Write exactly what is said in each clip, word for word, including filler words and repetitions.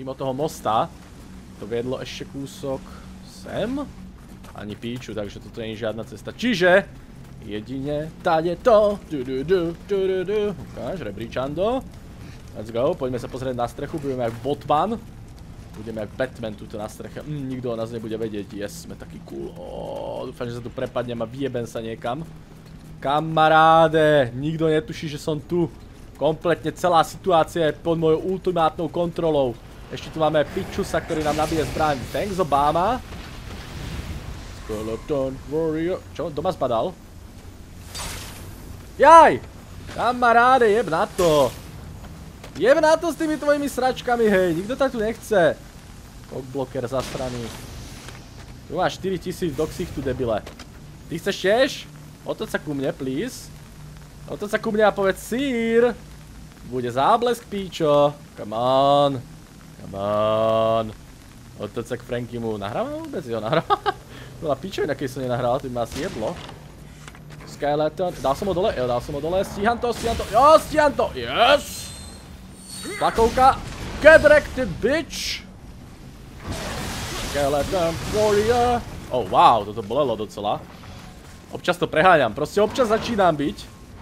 mimo toho mosta. To viedlo ešte kúsok sem. Ani píču, takže toto nie je žiadna cesta. Čiže jedine tade to. Ukáž, rebríčando. Let's go, poďme sa pozrieť na strechu, budeme jak Botman. Budeme jak Batman tuto na streche. Mm, nikto o nás nebude vedieť. Yes, sme taký cool. Oh, dúfam, že sa tu prepadnem a vyjebem sa niekam. Kamaráde, nikto netuší, že som tu. Kompletne celá situácia je pod mojou ultimátnou kontrolou. Ešte tu máme Pičusa, ktorý nám nabije zbraň. Thanks, Obama. Skeleton Warrior. Čo? Doma spadal? Jaj! Kamaráde, jeb na to. Jeb na to s tými tvojimi sračkami, hej. Nikto tak tu nechce. Cockblocker zasraný. Tu máš štyritisíc do ksichtu, debile. Ty chceš tiež? Otoď sa ku mne, please. Otoď sa ku mne a povedz sír. Bude záblesk, píčo. Come on. Come on. Otoď sa k Frankimu. Nahrávam vôbec? Jo, nahrávam. Bola píčovina, keď som nenahral, to by ma asi jedlo. Skeleton. Dal som ho dole? Jo, dal som ho dole. Stíham to, stíham to. Jo, stíham to. Yes! Tlakovka. Get wrecked, bitch! Skeleton Warrior. Oh, wow, toto bolelo docela. Občas to preháňam. Proste občas začínam byť.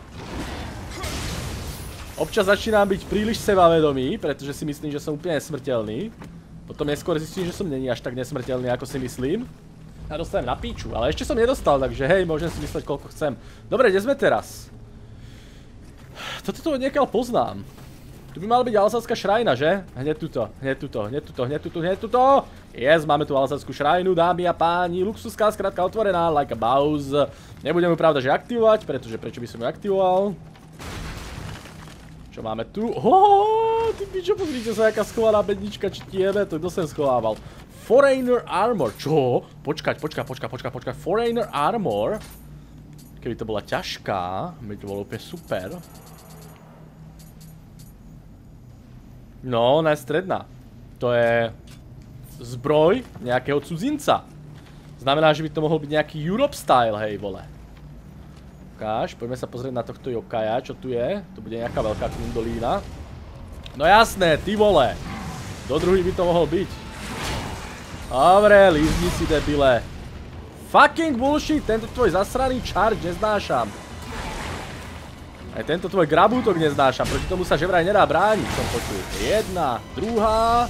Občas začínam byť príliš sebavedomý, pretože si myslím, že som úplne nesmrteľný. Potom neskôr zistím, že som není až tak nesmrteľný, ako si myslím. A dostanem na píču, ale ešte som nedostal, takže hej, môžem si mysleť, koľko chcem. Dobre, kde sme teraz? Toto tu odniekiaľ poznám. Tu by mala byť Alsacká šrajna, že? Hneď tuto, hneď tuto, hneď tuto, hneď tuto, hneď tuto. Yes, máme tu Alsackú šrajnu, dámy a páni. Luxuská, skrátka otvorená, like a boss. Nebudem ju pravda, že aktivovať, pretože prečo by som ju aktivoval? Čo máme tu? Hooo, ty pičo, pozrite sa, jaká schovaná bednička, či ti jebe, to kto sem schovával? Foreigner Armor, čo? Počkať, počkať, počkať, počkať, počkať, Foreigner Armor. Keby to bola ťažká, by to bolo úplne super. No, ona je stredná. To je zbroj nejakého cudzinca. Znamená, že by to mohol byť nejaký Europe style, hej, vole. Ukáž, poďme sa pozrieť na tohto Yokaja, čo tu je. Tu bude nejaká veľká kundolína. No jasné, ty vole. Do druhý by to mohol byť. Dobre, lízni si, debile. Fucking bullshit, tento tvoj zasraný charge neznášam. Aj tento tvoj grabútok neznášam, proti tomu sa že vraj nedá brániť, som počul. Jedna, druhá.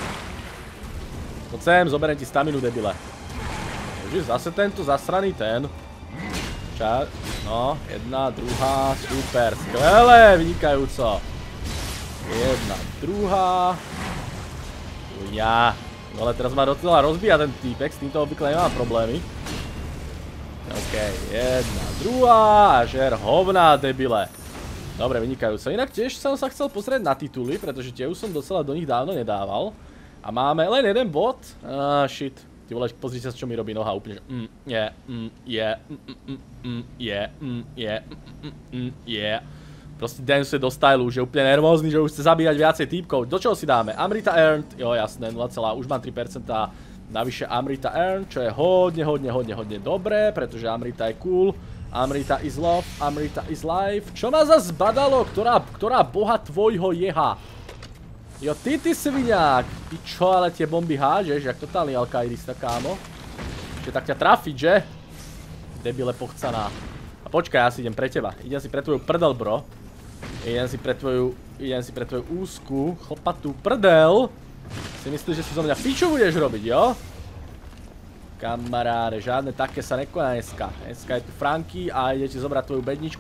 Poď sem, zoberiem ti staminu, debile. Takže zase tento zasraný ten. Čas, no, jedna, druhá, super, skvelé, vynikajúco. Jedna, druhá. Ja. No ale teraz ma docela rozbíja ten týpek, s týmto obvykle nemám problémy. OK, jedna, druhá a žer hovná, debile. Dobre, vynikajúco. Inak tiež som sa chcel pozrieť na tituly, pretože tie už som docela do nich dávno nedával. A máme len jeden bod. Ah, shit. Ty vole, pozrite sa, čo mi robí noha úplne, že mm, je, mm, je, mm, mm, mm, je, mm, je, mm, mm, je. Proste danceuje do stylu, že je úplne nervózny, že už chce zabíjať viacej týpkov. Do čoho si dáme? Amrita earned, jo jasné, nula, už mám tri percentá. Navyše Amrita earned, čo je hodne, hodne, hodne, hodne dobré, pretože Amrita je cool. Amrita is love, Amrita is life. Čo ma zas badalo? Ktorá, ktorá boha tvojho jeha? Jo, ty, ty sviňák. Ty čo, ale tie bomby hážeš, jak totálny alkaidista, kámo. Čiže tak ťa trafiť, že? Debile pochcaná. A počkaj, ja si idem pre teba. Idem si pre tvoju prdel, bro. Idem si pre tvoju, idem si pre tvoju úzku, chlpatú prdel. Si myslíš, že si zo mňa piču budeš robiť, jo? Kamaráde, žiadne také sa nekoná dneska. Dneska je tu Franky a ide ti zobrať tvoju bedničku.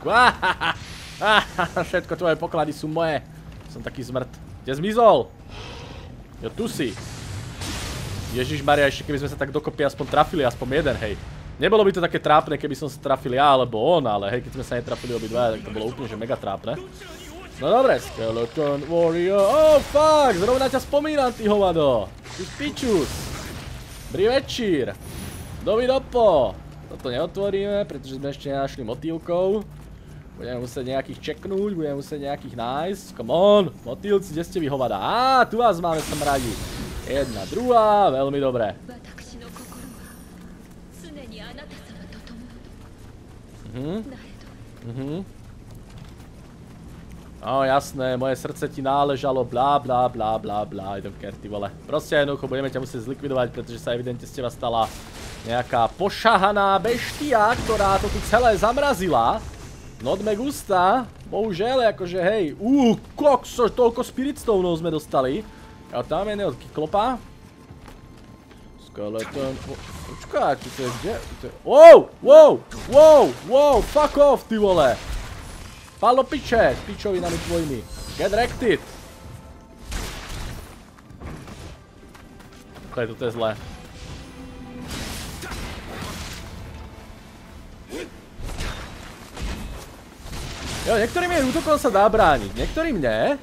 Všetko tvoje poklady sú moje. Som taký zmrt. Kde zmizol? Jo, tu si. Ježišmaria, ešte keby sme sa tak dokopy aspoň trafili, aspoň jeden, hej. Nebolo by to také trápne, keby som sa trafil ja alebo on, ale hej, keď sme sa netrafili obidva, tak to bolo úplne že mega trápne. No dobre, Skeleton Warrior, oh fuck, zrovna ťa spomínam, ty hovado. Ty pičus. Dobrý večír. Dovidopo. Toto neotvoríme, pretože sme ešte nenašli motýlkov. Budeme musieť nejakých čeknúť, budeme musieť nejakých nájsť. Come on, motýlci, kde ste vy hovada? Á, tu vás máme sem radi. Jedna, druhá, veľmi dobré. Mhm. Mhm. No jasné, moje srdce ti náležalo, blá blá blá blá blá, idem kerty vole. Proste jednoducho budeme ťa musieť zlikvidovať, pretože sa evidentne z teba stala nejaká pošahaná beštia, ktorá to tu celé zamrazila. Not me gusta, bohužel, akože hej, uuu, kokso, toľko spirit stoneov sme dostali. A tam je od Kyklopa. Skeleton, počkáť, to je kde? Wow, wow, wow, wow, fuck off, ty vole. Palo piče, s pičovinami tvojimi. Get wrecked. Takhle, toto je zlé. Jo, niektorým jej útokom sa dá brániť, niektorým nie.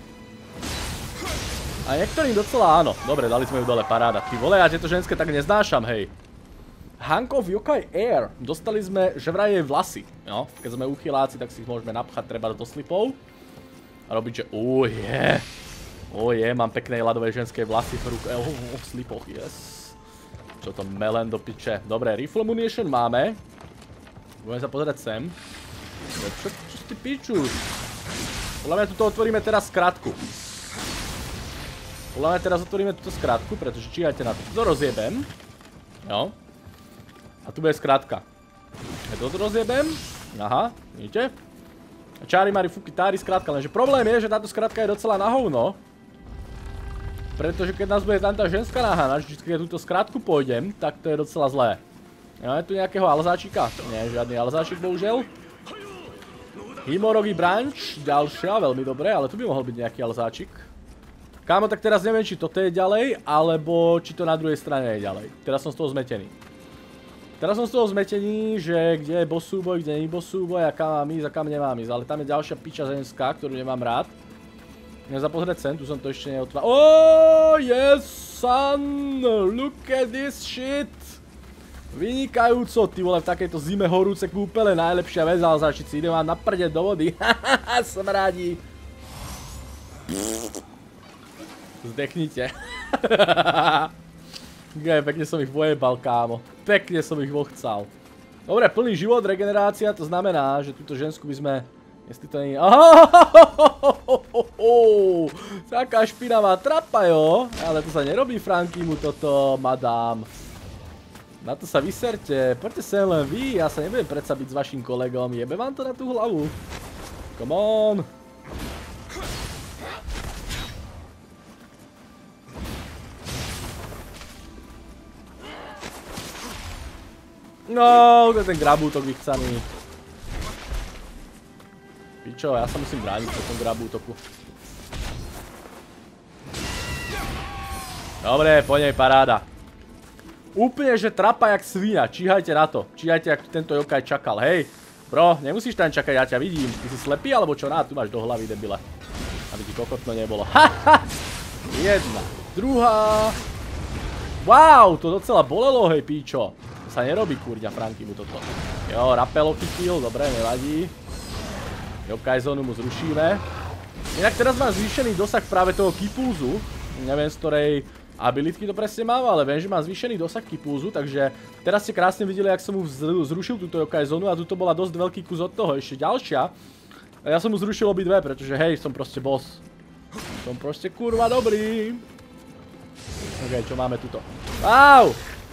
A niektorým docela áno. Dobre, dali sme ju dole, paráda. Ty vole, ja tieto ženské tak neznášam, hej. Hunk of Yokai Air. Dostali sme, že vraj jej vlasy. No, keď sme uchyláci, tak si ich môžeme napchať treba do slipov. A robiť, že oh je. Oh je, mám pekné ľadové ženské vlasy v ruke. Oh, v slipoch, yes. Čo to melen do piče. Dobre, rifle munition máme. Budeme sa pozerať sem. Čo, čo si piču? Podľa mňa tuto otvoríme teraz skratku. Podľa mňa teraz otvoríme túto skratku, pretože číhajte na to. To rozjebem. Jo. A tu bude skratka. Ja toto rozjebem. Aha, vidíte? Čári, mari, fuky, tári, skratka. Lenže problém je, že táto skratka je docela na hovno. Pretože keď nás bude tam tá ženská naháňať, vždy keď túto skratku pôjdem, tak to je docela zlé. Máme tu nejakého alzáčika? Nie, žiadny alzáčik, bohužel. Himorogi branch, ďalšia, veľmi dobré, ale tu by mohol byť nejaký alzáčik. Kámo, tak teraz neviem, či toto je ďalej, alebo či to na druhej strane je ďalej. Teraz som z toho zmetený. Teraz som z toho zmetený, že kde je boss súboj, kde nie je boss súboj a kam mám ísť a kam nemám ísť. Ale tam je ďalšia piča ženská, ktorú nemám rád. Idem sa pozrieť sem, tu som to ešte neotváril. Oh, yes, son! Look at this shit! Vynikajúco, ty vole, v takejto zime horúce kúpele, najlepšia vec, ale začít si idem vám naprdeť do vody. Hahaha, smradí. Zdechnite. Gej, pekne som ich vojebal, kámo. Pekne som ich vochcal. Dobre, plný život, regenerácia, to znamená, že túto žensku by sme... Jestli to nie... Taká špinavá trapa, jo? Ale to sa nerobí Frankimu toto, madám. Na to sa vyserte. Poďte sem len vy, ja sa nebudem predsa byť s vašim kolegom. Jebe vám to na tú hlavu. Come on. No, to je ten grabútok vychcaný. Pičo, ja sa musím brániť po tom grabútoku. Dobre, po nej paráda. Úplne, že trapa jak svinia, číhajte na to. Číhajte, jak tento Yokai čakal, hej. Bro, nemusíš tam čakať, ja ťa vidím. Ty si slepý, alebo čo? Ná, tu máš do hlavy, debile. Aby ti kokotno nebolo. Haha! Jedna, druhá. Wow, to docela bolelo, hej, píčo. Sa nerobí, kurňa, Frankimu toto. Jo, Rapelo chytil, dobre, nevadí. Yokai zónu mu zrušíme. Inak teraz mám zvýšený dosah práve toho Kipúzu. Neviem, z ktorej abilitky to presne mám, ale viem, že mám zvýšený dosah Kipúzu, takže teraz ste krásne videli, jak som mu zrušil túto Yokai zónu a tuto bola dosť veľký kus od toho. Ešte ďalšia. A ja som mu zrušil obidve, pretože hej, som proste boss. Som proste kurva dobrý. Ok, čo máme tuto? Wow!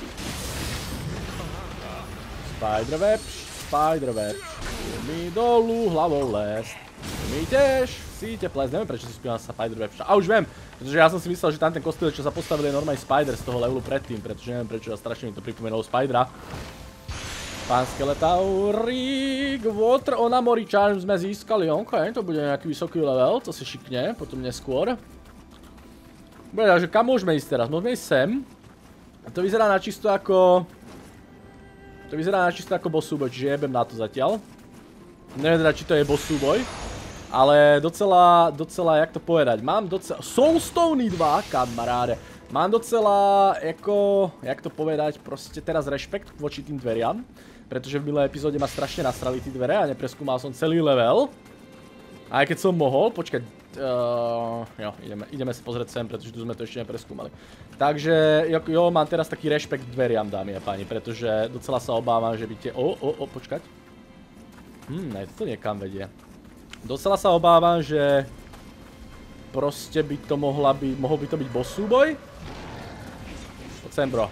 Spiderweb, Spiderweb. Mi dolu hlavou les. Mi tiež síte ples. Neviem, prečo si spívam sa Spiderweb. A už viem, pretože ja som si myslel, že tam ten kostýl, čo sa postavil, je normálny Spider z toho levelu predtým, pretože neviem prečo, a strašne mi to pripomenulo Spidera. Pán Skeletauric, Water on Amori Charm sme získali. Ok, to bude nejaký vysoký level, to si šikne, potom neskôr. Bude, takže kam môžeme ísť teraz? Môžeme ísť sem. A to vyzerá na čisto ako... To vyzerá na čisto ako boss súboj, čiže jebem na to zatiaľ. Neviem teda, či to je boss súboj. Ale docela, docela, jak to povedať, mám docela... Soulstone dva, kamaráde. Mám docela, jako, jak to povedať, proste teraz rešpekt voči tým dveriam. Pretože v minulej epizóde ma strašne nasrali tí dvere a nepreskúmal som celý level. A aj keď som mohol, počkať, uh, jo, ideme, ideme sa pozrieť sem, pretože tu sme to ešte nepreskúmali. Takže, jo, jo, mám teraz taký rešpekt dveriam, dámy a páni, pretože docela sa obávam, že by tie... O, o, o, počkať. Hm, ne, to niekam vedie. Docela sa obávam, že proste by to mohla byť, mohol by to byť boss súboj. Poď sem, bro.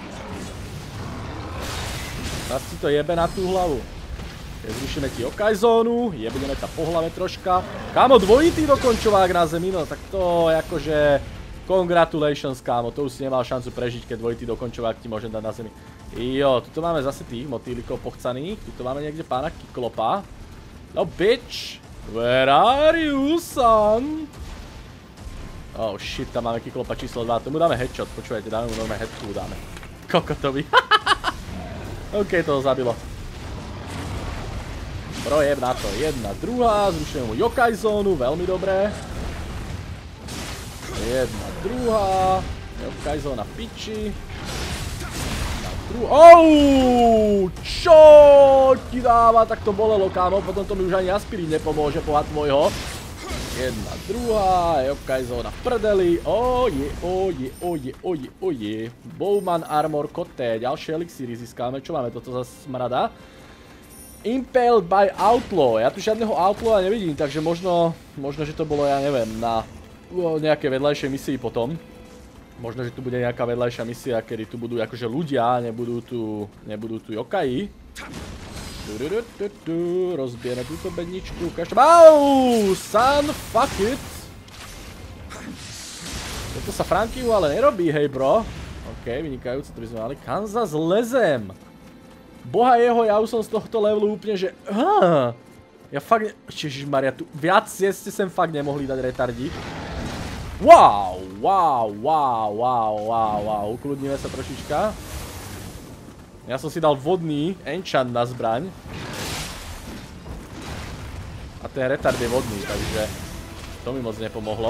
Teraz ti to jebe na tú hlavu. Keď zrušíme ti Yokai zónu, jebneme ta po hlave troška. Kámo, dvojitý dokončovák na zemi, no tak to je akože... Congratulations, kámo, to už si nemal šancu prežiť, keď dvojitý dokončovák ti môžem dať na zemi. Jo, tuto máme zase tých motýlikov pochcaných, tuto máme niekde pána Kyklopa. No bitch, where are you, son? Oh shit, tam máme Kyklopa číslo dva, tomu dáme headshot, počúvajte, dáme mu normálne headku, dáme. Kokotovi. OK, toho zabilo. Projeb na to, jedna, druhá, zrušíme mu Yokai zónu, veľmi dobré. Jedna, druhá, Yokai zóna piči. Ouuu, čo ti dáva, tak to bolelo, kámo, potom to mi už ani aspirín nepomôže, pohľad môjho. Jedna, druhá, Yokai zóna v prdeli, oje, oje, oje, oje, oje. Bowman Armor Koté, ďalšie elixíry získame, čo máme toto za smrada? Impaled by Outlaw, ja tu žiadneho Outlawa nevidím, takže možno, možno, že to bolo, ja neviem, na nejaké vedľajšej misii potom. Možno, že tu bude nejaká vedľajšia misia, kedy tu budú akože ľudia, nebudú tu, nebudú tu Yokai. Rozbijeme túto bedničku, každá... Auuu, son, fuck it. Toto sa Frankiu ale nerobí, hej bro. OK, vynikajúce, to by sme mali. Kansas lezem. Boha jeho, ja už som z tohto levelu úplne, že... Ah, ja fakt ne... Ježišmaria, tu viac ste sem fakt nemohli dať retardi. Wow, wow, wow, wow, wow, wow, ukludníme sa trošička. Ja som si dal vodný enchant na zbraň. A ten retard je vodný, takže to mi moc nepomohlo.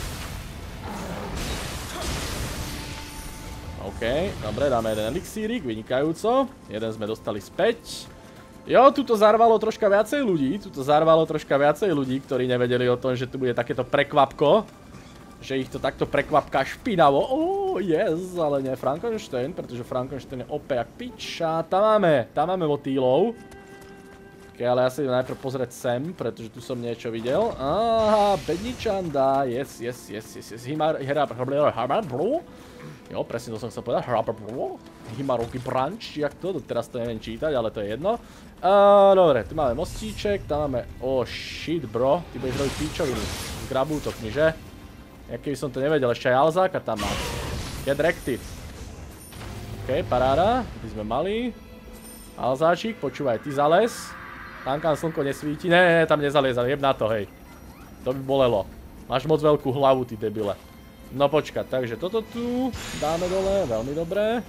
OK, dobre, dáme jeden elixírik, vynikajúco. Jeden sme dostali späť. Jo, tuto zarvalo troška viacej ľudí, tuto zarvalo troška viacej ľudí, ktorí nevedeli o tom, že tu bude takéto prekvapko. Že ich to takto prekvapká špinavo. Oh, yes, ale nie Frankenstein, pretože Frankenstein je opäť jak piča. Tam máme, tam máme motýlov. Ok, ale ja sa idem najprv pozrieť sem, pretože tu som niečo videl. Aha, bedničanda, yes, yes, yes, yes, yes. Himar, hera, hara, bro. Jo, presne to som chcel povedať. Hara, bro. Himaroky branch, jak to, teraz to neviem čítať, ale to je jedno. Uh, dobre, tu máme mostíček, tam máme, oh shit, bro. Ty budeš robiť píčoviny. S grabútokmi, že? Ja keby som to nevedel, ešte aj Alzáka tam mám. Get wrecked. OK, paráda, by sme mali. Alzáčik, počúvaj, ty zales. Tam kam slnko nesvíti, ne, ne, tam nezaliezam, jeb na to, hej. To by bolelo. Máš moc veľkú hlavu, ty debile. No počkať, takže toto tu dáme dole, veľmi dobré.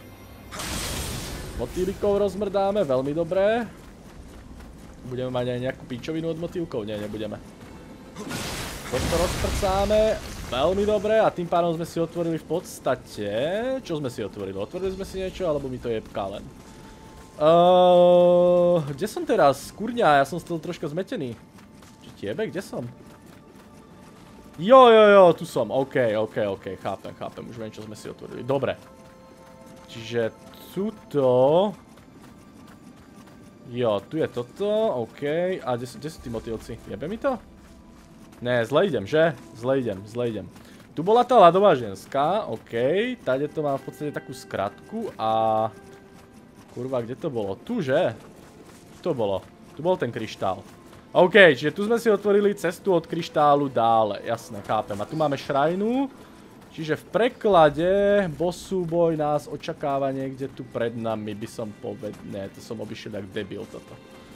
Motýlikov rozmrdáme, veľmi dobré. Budeme mať aj nejakú píčovinu od motýlkov? Nie, nebudeme. Toto rozprcáme, veľmi dobre, a tým pádom sme si otvorili v podstate... Čo sme si otvorili? Otvorili sme si niečo, alebo mi to jebká len? Uh, kde som teraz? Kurňa, ja som z toho troška zmetený. Či tiebe? Kde som? Jo, jo, jo, tu som. OK, OK, OK, chápem, chápem. Už viem, čo sme si otvorili. Dobre. Čiže tuto... Jo, tu je toto, OK. A kde sú, kde sú tí motýlci? Jebe mi to? Ne, zle idem, že? Zle idem, zle idem. Tu bola tá ľadová ženská, OK. Tady to mám v podstate takú skratku a... Kurva, kde to bolo? Tu, že? Tu to bolo. Tu bol ten kryštál. OK, čiže tu sme si otvorili cestu od kryštálu dále. Jasné, chápem. A tu máme šrajnu. Čiže v preklade boss súboj nás očakáva niekde tu pred nami, by som povedal. Ne, to som obišiel jak debil toto.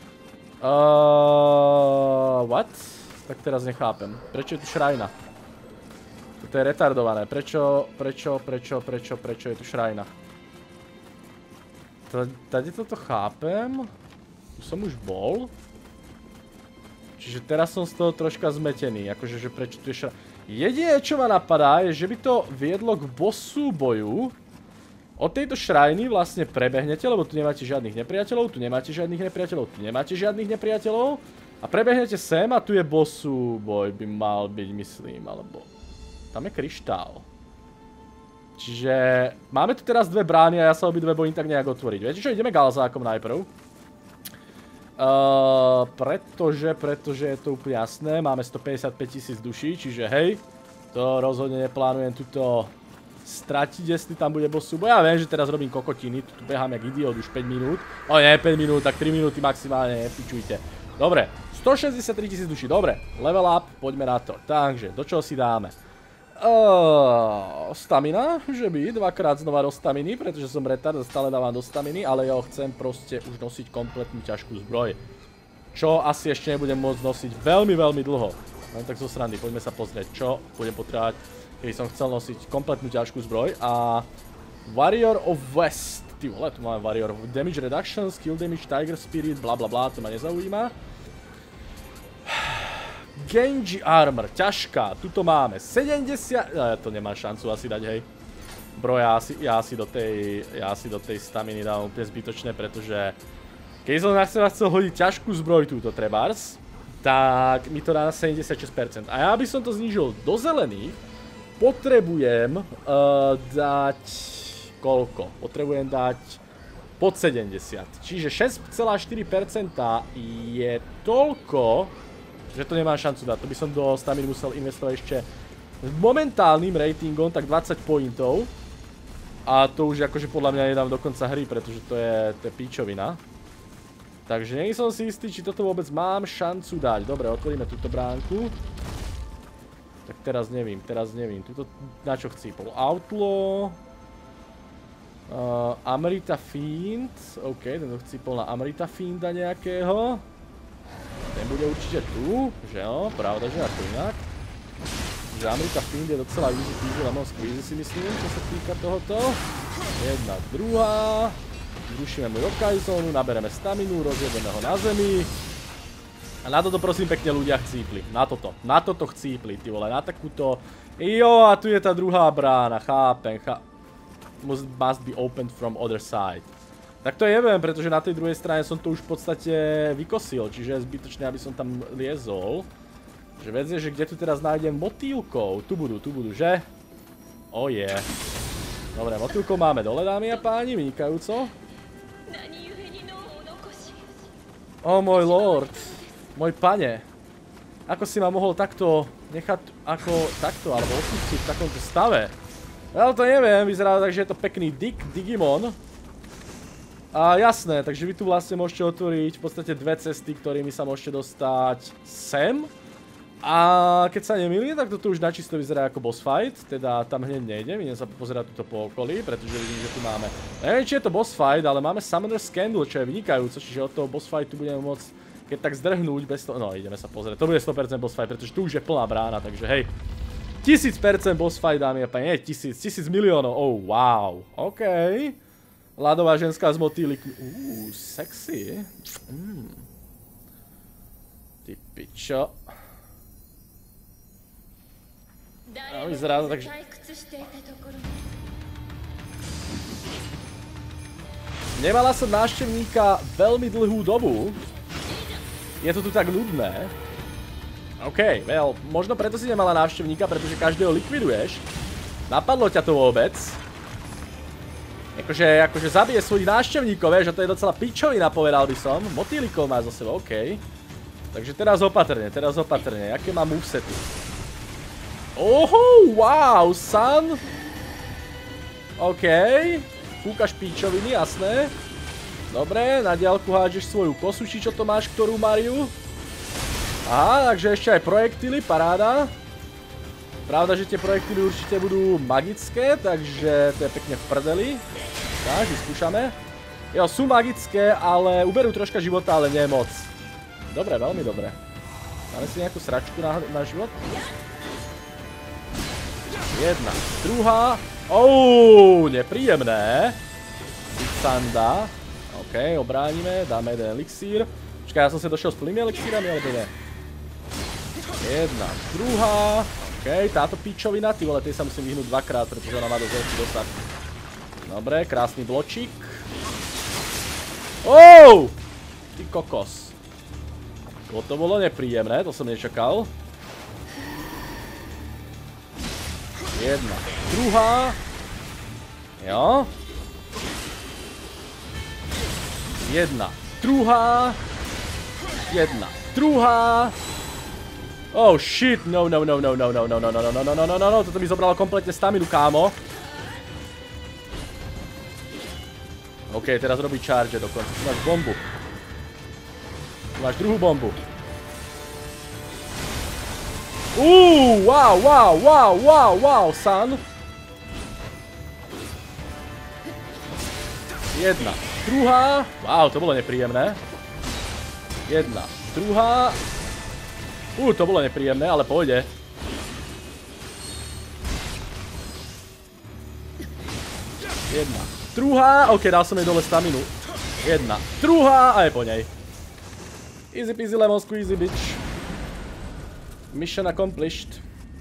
Uh, what? Tak teraz nechápem. Prečo je tu šrajna? Toto je retardované. Prečo, prečo, prečo, prečo, prečo je tu šrajna? Tady toto chápem. Tu som už bol. Čiže teraz som z toho troška zmetený. Akože, že prečo tu je šrajna. Jediné, čo ma napadá, je, že by to viedlo k bossu boju. Od tejto šrajny vlastne prebehnete, lebo tu nemáte žiadnych nepriateľov, tu nemáte žiadnych nepriateľov, tu nemáte žiadnych nepriateľov. A prebehnete sem a tu je bossu boj, by mal byť, myslím, alebo... Tam je kryštál. Čiže máme tu teraz dve brány a ja sa obidve bojím tak nejak otvoriť. Viete čo, ideme galzákom najprv. Uh, pretože, pretože je to úplne jasné, máme stopäťdesiatpäť tisíc duší, čiže hej, to rozhodne neplánujem tuto stratiť, jestli tam bude boss súboj. Ja viem, že teraz robím kokotiny, tu behám jak idiot už päť minút. O nie, päť minút, tak tri minúty maximálne, nepičujte. Dobre, stošesťdesiattri tisíc duší, dobre, level up, poďme na to. Takže, do čoho si dáme? Uh, stamina, že by, dvakrát znova do staminy, pretože som retard, stále dávam do staminy, ale ja ho chcem proste už nosiť kompletnú ťažkú zbroj. Čo asi ešte nebudem môcť nosiť veľmi, veľmi dlho. Len tak zo srandy, poďme sa pozrieť, čo budem potrebovať, keby som chcel nosiť kompletnú ťažkú zbroj. A Warrior of West, ty vole, tu máme Warrior of Damage Reduction, Skill Damage, Tiger Spirit, bla bla bla, to ma nezaujíma. Genji Armor, ťažká, tuto máme sedemdesiat, ja to nemám šancu asi dať, hej. Bro, ja asi, ja asi do tej, ja asi do tej staminy dám úplne zbytočné, pretože keď som na seba chcel hodiť ťažkú zbroj túto trebárs, tak mi to dá na sedemdesiatšesť percent. A ja by som to znížil do zelených, potrebujem uh, dať, koľko? Potrebujem dať pod sedemdesiat. Čiže šesť celá štyri percenta je toľko, že to nemám šancu dať, to by som do staminy musel investovať ešte s momentálnym ratingom, tak dvadsať pointov. A to už akože podľa mňa nedám do konca hry, pretože to je, to je píčovina. Takže nie som si istý, či toto vôbec mám šancu dať. Dobre, otvoríme túto bránku. Tak teraz nevím, teraz nevím. Tuto na čo chcípol? Outlaw. Uh, Amrita Fiend. OK, tento chcípol na Amrita Fienda nejakého. Ten bude určite tu, že jo, pravda, že ako inak. Že Amrita Fiend je docela easy peasy lemon squeezy si myslím, čo sa týka tohoto. Jedna, druhá. Zrušíme mu Yokai zónu, nabereme staminu, rozjedeme ho na zemi. A na toto prosím pekne ľudia chcípli, na toto, na toto chcípli, ty vole, na takúto. Jo, a tu je tá druhá brána, chápem, chá... Must, must be opened from other side. Tak to neviem, pretože na tej druhej strane som to už v podstate vykosil, čiže je zbytočné, aby som tam liezol. Že vec je, že kde tu teraz nájdem motýlkov? Tu budú, tu budú, že? Oh je. Yeah. Dobre, motýlkov máme dole, dámy a páni, vynikajúco. Oh môj lord, môj pane. Ako si ma mohol takto nechať, ako takto, alebo opustiť v takomto stave? Ja to neviem, vyzerá tak, že je to pekný Dig, Digimon. A jasné, takže vy tu vlastne môžete otvoriť v podstate dve cesty, ktorými sa môžete dostať sem. A keď sa nemýlim, tak toto už načisto vyzerá ako boss fight, teda tam hneď nejdem, idem sa pozerať tuto po okolí, pretože vidím, že tu máme, neviem či je to boss fight, ale máme Summoner's Candle, čo je vynikajúco, čiže od toho boss fightu budeme môcť, keď tak zdrhnúť bez toho, no ideme sa pozrieť, to bude sto percent boss fight, pretože tu už je plná brána, takže hej. tisíc percent boss fight, dámy a páni, nie tisíc, tisíc miliónov, oh wow, okej. Ľadová ženská s motýlikmi. Uuu, sexy. Mm. Ty pičo. No, vyzerá to takže... Nemala som návštevníka veľmi dlhú dobu. Je to tu tak nudné. OK, well, možno preto si nemala návštevníka, pretože každého likviduješ. Napadlo ťa to vôbec? Akože, akože zabije svojich návštevníkov, vieš, a to je docela pičovina, povedal by som. Motýlikov má zo sebou, OK. Takže teraz opatrne, teraz opatrne. Aké má movesety? Oho, wow, sun. OK. Fúkaš pičoviny, jasné. Dobre, na diaľku hádžeš svoju kosu, či čo to máš, ktorú Mariu. Aha, takže ešte aj projektily, paráda. Pravda, že tie projektily určite budú magické, takže to je pekne v prdeli. Tak, vyskúšame. Jo, sú magické, ale uberú troška života, ale nie moc. Dobre, veľmi dobre. Máme si nejakú sračku na, na život? Jedna, druhá. Ouuu, nepríjemné. Sanda. OK, obránime, dáme jeden elixír. Počkaj, ja som si došiel s plnými elixírami, alebo nie? Jedna, druhá. OK, táto pičovina, ty vole, tej sa musím vyhnúť dvakrát, pretože ona má dosť veľký dosah. Dobre, krásny bločík. Ouuu! Ty kokos. To bolo nepríjemné, to som nečakal. Jedna, druhá. Jo. Jedna, druhá. Jedna, druhá. Oh shit, no, no, no, no, no, no, no, no, no, no, no, no, no, no, no, toto mi zobralo kompletne staminu, kámo. OK, teraz robí charge dokonca. Tu máš bombu. Tu máš druhú bombu. Uuu, wow, wow, wow, wow, wow, son. Jedna, druhá. Wow, to bolo nepríjemné. Jedna, druhá. Uuu, to bolo nepríjemné, ale pôjde. Jedna, druhá. OK, dal som jej dole staminu. Jedna, druhá a je po nej. Easy peasy lemon squeezy, bitch. Mission accomplished.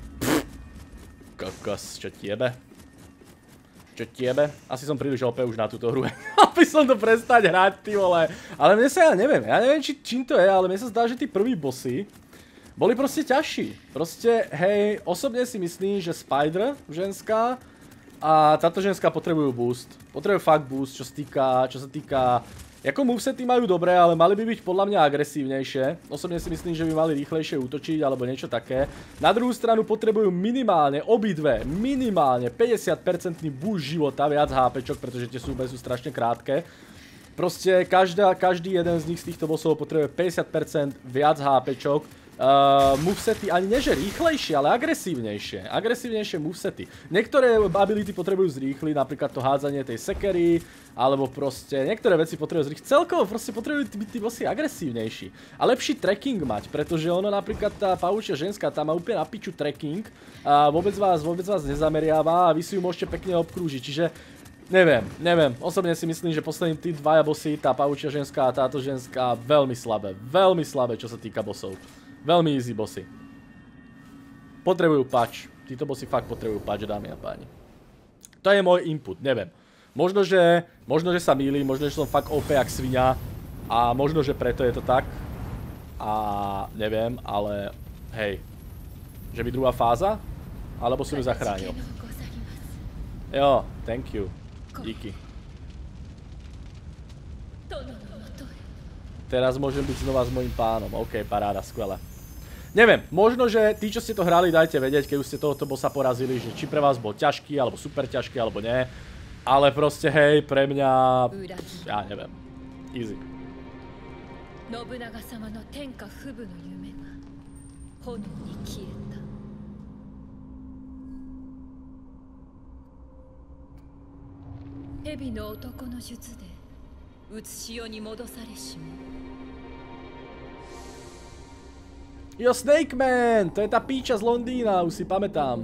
Kokos, čo tiebe? Čo tiebe? Asi som príliš ó pé už na túto hru. Aby som to prestať hrať, ty vole. Ale mne sa, ja neviem, ja neviem či, čím to je, ale mne sa zdá, že tí prví bossy boli proste ťažší. Proste, hej, osobne si myslím, že Spider, ženská, a táto ženská potrebujú boost. Potrebujú fakt boost, čo sa týka, čo sa týka... Jako movesety majú dobré, ale mali by byť podľa mňa agresívnejšie. Osobne si myslím, že by mali rýchlejšie útočiť alebo niečo také. Na druhú stranu potrebujú minimálne, obidve, minimálne päťdesiat percent boost života, viac hápečok, pretože tie súboje sú strašne krátke. Proste každá, každý jeden z nich z týchto bossov potrebuje päťdesiat percent viac hápečok. Uh, movesety ani nie že rýchlejšie, ale agresívnejšie. Agresívnejšie movesety. Niektoré ability potrebujú zrýchliť, napríklad to hádzanie tej sekery, alebo proste niektoré veci potrebujú zrýchliť. Celkovo proste potrebujú byť tí bossy agresívnejší. A lepší tracking mať, pretože ono napríklad tá pavučia ženská, tá má úplne na piču tracking a vôbec vás, vôbec vás nezameriava a vy si ju môžete pekne obkrúžiť, čiže neviem, neviem. Osobne si myslím, že poslední tí dvaja bossy, tá pavučia ženská a táto ženská, veľmi slabé, veľmi slabé, čo sa týka bossov. Veľmi easy bossy. Potrebujú patch. Títo bossy fakt potrebujú patch, dámy a páni. To je môj input, neviem. Možno, že, možno, že sa mýlim, možno, že som fakt ó pé jak svinia a možno, že preto je to tak. A neviem, ale hej. Že by druhá fáza? Alebo som ju zachránil? Jo, thank you. Díky. Teraz môžem byť znova s mojím pánom. OK, paráda, skvelé. Neviem, možno, že tí, čo ste to hrali, dajte vedieť, keď už ste tohoto bossa porazili, že či pre vás bol ťažký, alebo super ťažký, alebo nie. Ale proste, hej, pre mňa... Ja neviem. Easy. Jo, Snake Man! To je tá píča z Londýna, už si pamätám.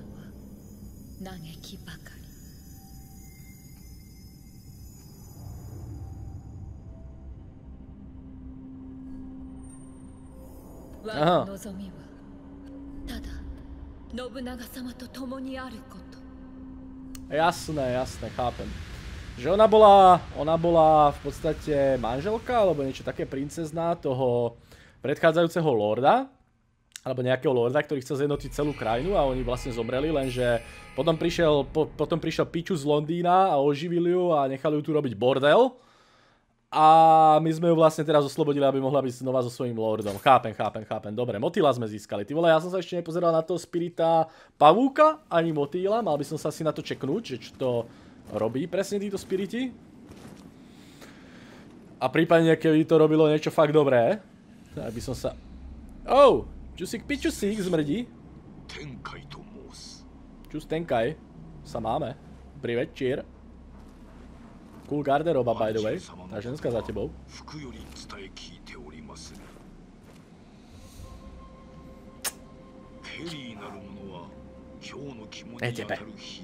Aha. Jasné, jasné, chápem. Že ona bola, ona bola v podstate manželka, alebo niečo také princezná toho predchádzajúceho lorda, alebo nejakého lorda, ktorý chcel zjednotiť celú krajinu a oni vlastne zomreli, lenže potom prišiel, po, potom prišiel piču z Londýna a oživili ju a nechali ju tu robiť bordel. A my sme ju vlastne teraz oslobodili, aby mohla byť znova so svojím lordom. Chápem, chápem, chápem. Dobre, motýla sme získali. Ty vole, ja som sa ešte nepozeral na toho spirita pavúka, ani motýla. Mal by som sa asi na to čeknúť, že čo to robí presne títo spiriti. A prípadne, keby to robilo niečo fakt dobré, tak by som sa... Oh! Čusík pičusík zmrdí. Čus Tenkaj. Sa máme. Dobrý večer. Cool garderoba, by the way. Tá ženská za tebou. Ne tebe.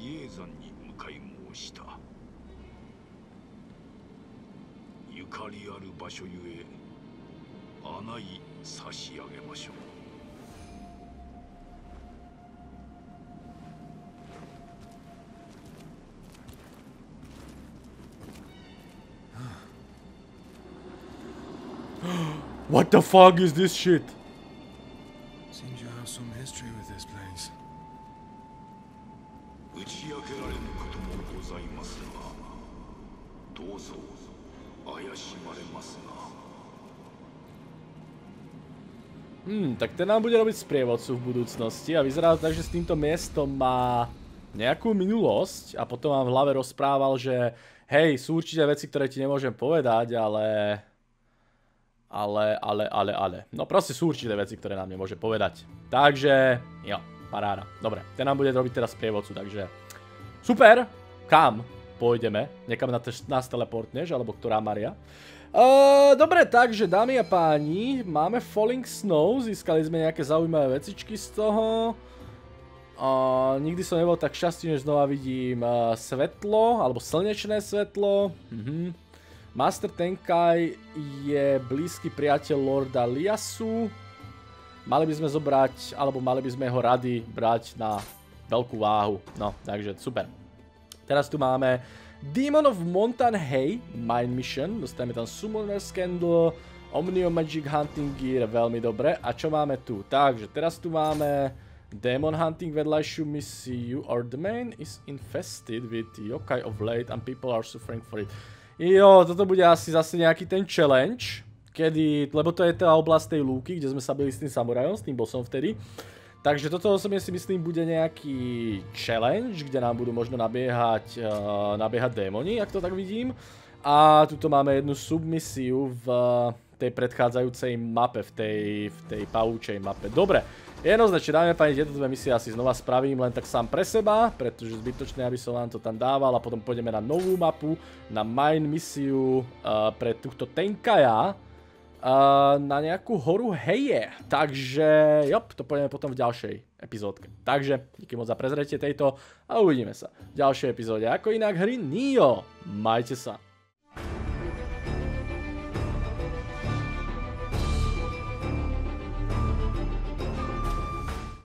What the fuck is this shit? Seems you have some history with this place. Hmm, tak ten nám bude robiť sprievodcu v budúcnosti a vyzerá to tak, že s týmto miestom má nejakú minulosť a potom vám v hlave rozprával, že hej, sú určite veci, ktoré ti nemôžem povedať, ale... Ale, ale, ale, ale. No proste sú určité veci, ktoré nám nemôže povedať. Takže, jo, paráda. Dobre, ten nám bude robiť teraz sprievodcu, takže... Super! Kam pôjdeme? Niekam nás teleportneš, alebo ktorá Maria? Uh, dobre, takže dámy a páni, máme Falling Snow, získali sme nejaké zaujímavé vecičky z toho. Uh, nikdy som nebol tak šťastný, než znova vidím uh, svetlo, alebo slnečné svetlo. Mhm. Master Tenkai je blízky priateľ Lorda Liasu. Mali by sme zobrať, alebo mali by sme ho rady brať na veľkú váhu. No, takže super. Teraz tu máme Demon of Montan Hay, Mine Mission, dostaneme tam Summoner's Candle, Omnio Magic Hunting Gear, veľmi dobre. A čo máme tu? Takže teraz tu máme Demon Hunting vedľajšiu misiu. Our domain is infested with yokai of late and people are suffering for it. Jo, toto bude asi zase nejaký ten challenge, kedy, lebo to je tá oblasť tej lúky, kde sme sa byli s tým samurajom, s tým bossom vtedy. Takže toto osobne si myslím bude nejaký challenge, kde nám budú možno nabiehať, uh, nabiehať démoni, ak to tak vidím. A tuto máme jednu submisiu v tej predchádzajúcej mape, v tej, v tej pavúčej mape. Dobre, jednoznačne dáme pani, tieto dve misie asi znova spravím len tak sám pre seba, pretože zbytočné, aby som vám to tam dával a potom pôjdeme na novú mapu, na Mine misiu uh, pre túto Tenkaja. Uh, na nejakú horu Heje, takže jop, to pôjdeme potom v ďalšej epizódke. Takže díky moc za prezretie tejto a uvidíme sa v ďalšej epizóde. Ako inak hry Nioh, majte sa.